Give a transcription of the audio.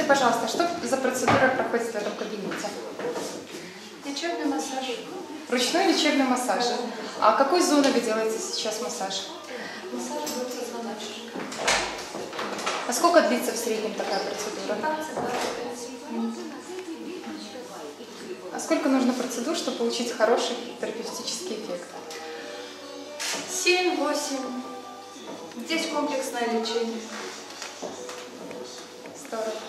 пожалуйста, что за процедура проходит в этом кабинете? Лечебный массаж. Ручной лечебный массаж. А какой зоны вы делаете сейчас массаж? Массаж будет позвоночника. А сколько длится в среднем такая процедура? 15-25 минут. А сколько нужно процедур, чтобы получить хороший терапевтический эффект? 7-8. Здесь комплексное лечение. Здорово.